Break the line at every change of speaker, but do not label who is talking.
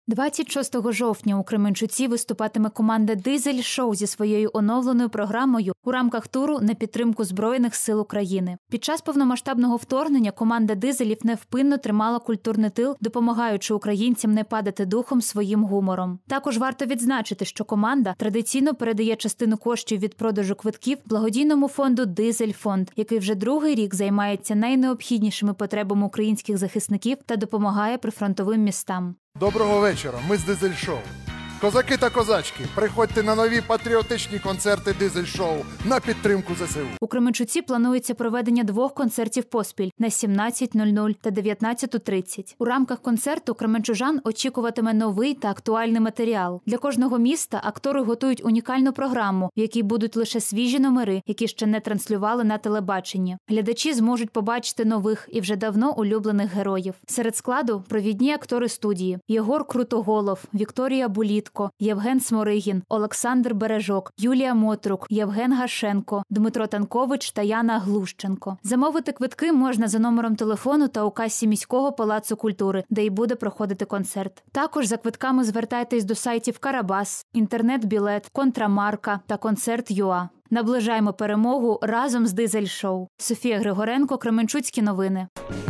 26 жовтня у Кременчуці виступатиме команда «Дизель Шоу» зі своєю оновленою програмою у рамках туру на підтримку Збройних сил України. Під час повномасштабного вторгнення команда «Дизелів» невпинно тримала культурний тил, допомагаючи українцям не падати духом своїм гумором. Також варто відзначити, що команда традиційно передає частину коштів від продажу квитків благодійному фонду «Дизель Фонд», який вже другий рік займається найнеобхіднішими потребами українських захисників та допомагає прифронтовим містам.
Доброго вечора, ми з Дизель Шоу. Козаки та козачки, приходьте на нові патріотичні концерти Дизель Шоу на підтримку ЗСУ.
У Кременчуці планується проведення 2 концертів поспіль на 17:00 та 19:30. У рамках концерту кременчужан очікуватиме новий та актуальний матеріал. Для кожного міста актори готують унікальну програму, в якій будуть лише свіжі номери, які ще не транслювали на телебаченні. Глядачі зможуть побачити нових і вже давно улюблених героїв. Серед складу – провідні актори студії: Єгор Крутоголов, Вікторія Булітко, Євген Сморигін, Олександр Бережок, Юлія Мотрук, Євген Гашенко, Дмитро Танкович та Яна Глущенко. Замовити квитки можна за номером телефону та у касі міського палацу культури, де й буде проходити концерт. Також за квитками звертайтесь до сайтів Карабас, Інтернет-білет, Контрамарка та Концерт.ua. Наближаємо перемогу разом з Дизель Шоу. Софія Григоренко, Кременчуцькі новини.